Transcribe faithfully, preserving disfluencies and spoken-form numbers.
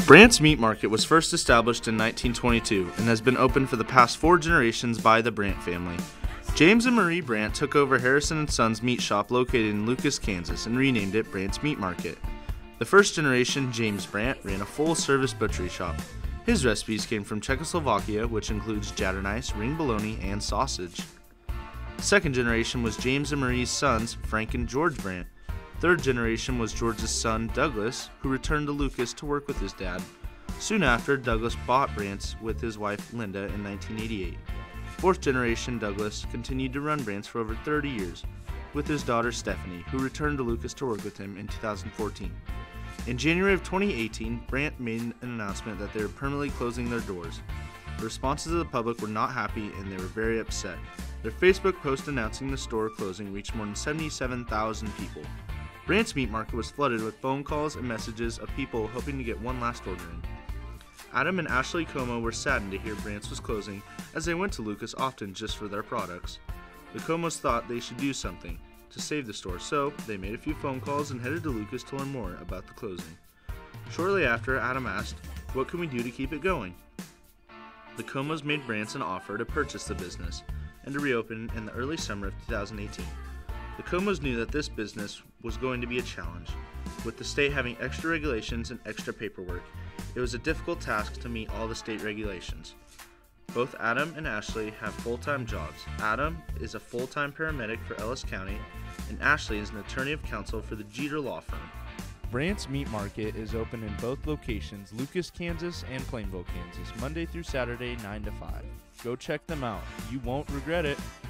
Brant's Meat Market was first established in nineteen twenty-two and has been open for the past four generations by the Brant family. James and Marie Brant took over Harrison and Sons meat shop located in Lucas, Kansas, and renamed it Brant's Meat Market. The first generation, James Brant, ran a full-service butchery shop. His recipes came from Czechoslovakia, which includes jaddernice, ring bologna, and sausage. Second generation was James and Marie's sons, Frank and George Brant. Third generation was George's son, Douglas, who returned to Lucas to work with his dad. Soon after, Douglas bought Brant's with his wife, Linda, in nineteen eighty-eight. Fourth generation, Douglas, continued to run Brant's for over thirty years, with his daughter, Stephanie, who returned to Lucas to work with him in two thousand fourteen. In January of twenty eighteen, Brant made an announcement that they were permanently closing their doors. The responses of the public were not happy and they were very upset. Their Facebook post announcing the store closing reached more than seventy-seven thousand people. Brant's Meat Market was flooded with phone calls and messages of people hoping to get one last order in. Adam and Ashley Como were saddened to hear Brant's was closing, as they went to Lucas often just for their products. The Comos thought they should do something to save the store, so they made a few phone calls and headed to Lucas to learn more about the closing. Shortly after, Adam asked, "What can we do to keep it going?" The Comos made Brant's an offer to purchase the business and to reopen in the early summer of two thousand eighteen. The Comos knew that this business was going to be a challenge. With the state having extra regulations and extra paperwork, it was a difficult task to meet all the state regulations. Both Adam and Ashley have full-time jobs. Adam is a full-time paramedic for Ellis County, and Ashley is an attorney of counsel for the Jeter Law Firm. Brant's Meat Market is open in both locations, Lucas, Kansas and Plainville, Kansas, Monday through Saturday, nine to five. Go check them out. You won't regret it.